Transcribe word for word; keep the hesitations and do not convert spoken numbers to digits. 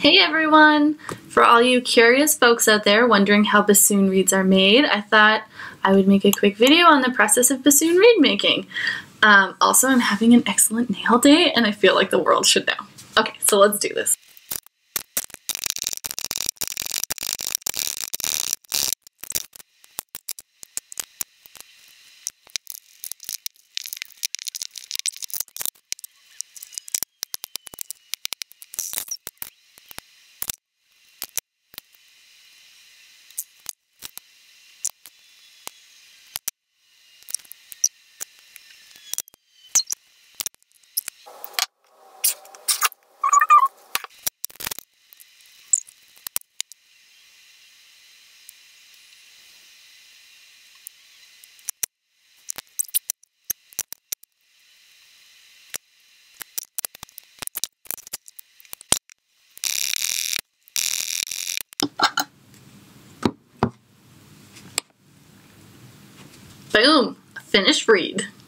Hey everyone! For all you curious folks out there wondering how bassoon reeds are made, I thought I would make a quick video on the process of bassoon reed making. Um, also, I'm having an excellent nail day and I feel like the world should know. Okay, so let's do this. Boom! A finished reed.